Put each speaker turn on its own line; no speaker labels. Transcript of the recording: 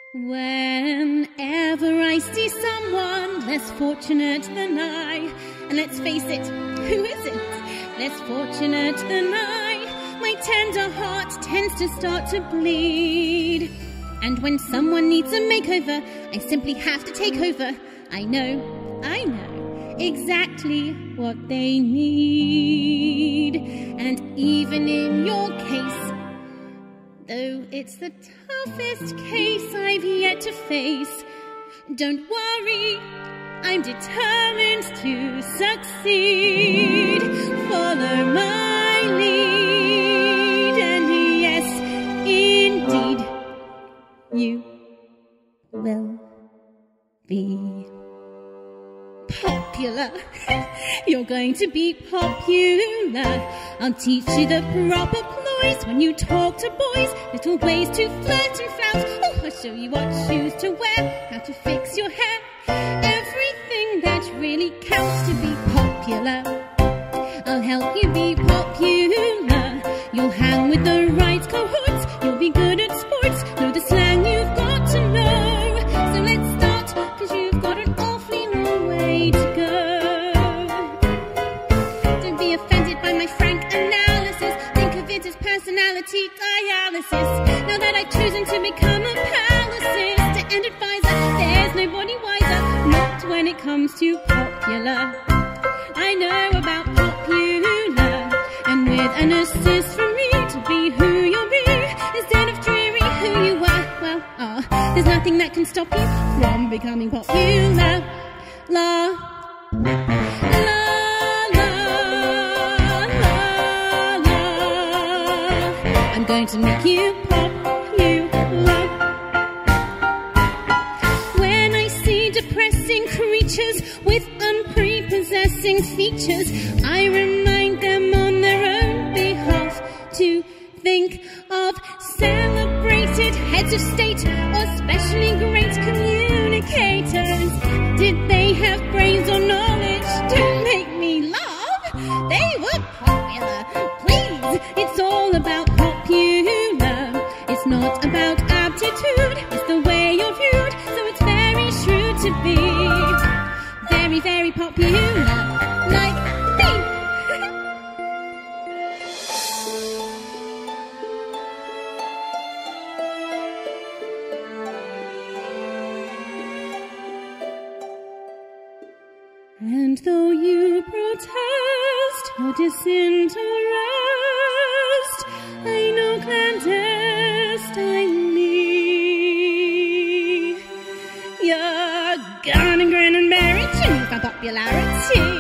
Whenever I see someone less fortunate than I, and let's face it, who isn't less fortunate than I, my tender heart tends to start to bleed. And when someone needs a makeover, I simply have to take over. I know exactly what they need. And even in your case, though it's the toughest case I've yet to face, don't worry, I'm determined to succeed. Follow my lead, and yes, indeed, you will be popular. You're going to be popular. I'll teach you the proper ploys when you talk to boys, little ways to flirt and flout. Oh, I'll show you what shoes to wear, how to fix your hair, everything that really counts to be popular. I'll help you be popular. You'll hang with the right cohorts, you'll be good at sports, know the slang you've got to know. So let's start, cause you've got an awfully long way to go. Don't be offended by my frank analysis, think of it as personality dialysis. Now that I've chosen to become a palisist and advisor, there's nobody wiser, not when it comes to popular. I know about popular, and with an assist from me to be who you'll be, instead of dreary who you are, well, there's nothing that can stop you from becoming popular. La, la, la, la, la. I'm going to make you popular. When I see depressing creatures with unprepossessing features, I remind them on their own behalf to think of celebrated heads of state or specially great communicators. Did they have brains or knowledge to make me laugh? They were popular. Please, it's all about popular. It's not about aptitude, it's the way you're viewed. So it's very shrewd to be very, very popular, like me. And though you protest your disinterest, I know clandestinely you're gonna grin and bear it, you found popularity.